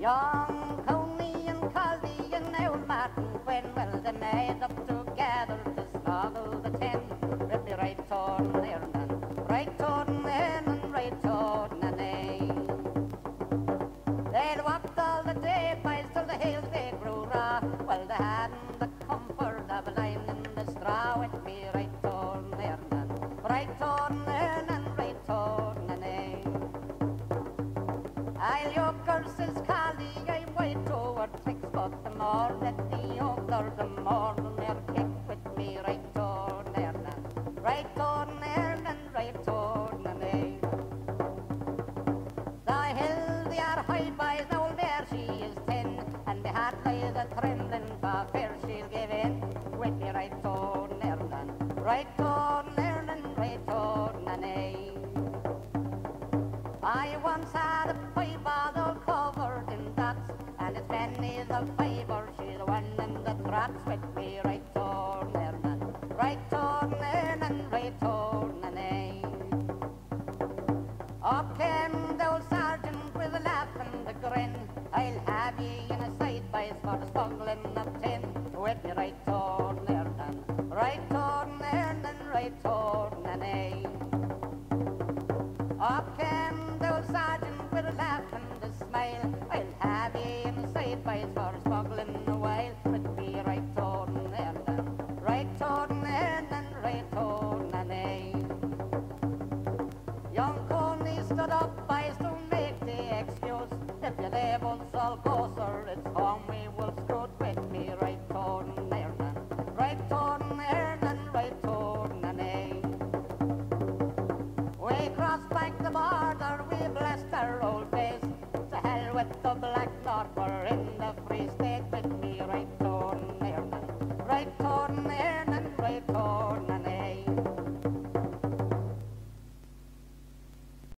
Young Coney and Collie and old Martin Quinn, well, they made up together to smuggle the tin. With me right toward there and then, right toward in and right toward in eh. They'd walked all the day by till the hills they grew raw. Well, they hadn't the comfort of lying in the straw. With me right toward there and then, right toward in and right toward in eh. I'll yoker, says Collie, I'm white toward tricks, but the more that the yoker, the more they'll kick with me right toward there and right toward there and right toward me. The hill they are high by the old bear, she is 10, and the heart lies a trembling for fear she'll give in. With me right toward there and right toward there and right toward me. I once had a piebald all covered in dots, and it's pennies of fibre, she's one in the trots. With me right toward there and right toward there and right toward me. Up came the old sergeant with a laugh and a grin. I'll have ye in a sight boys for the smuggling of tin. With me right toward there and right toward there and right toward me. Up came the old sergeant with a laugh and a smile. I'll have ye in the sight boys for smuggling a while. With me right toward there and right toward there and right toward me. Young Coney stood up boys to make the excuse. If your labels all go, sir, it's home we will scoot. With me right toward there and right toward there and right toward me. We crossed back the border, we blessed our old face. To hell with the black North, we're